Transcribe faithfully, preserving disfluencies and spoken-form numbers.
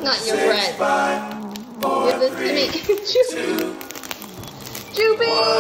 not your bread. Give this to me. Joopy! Joopy!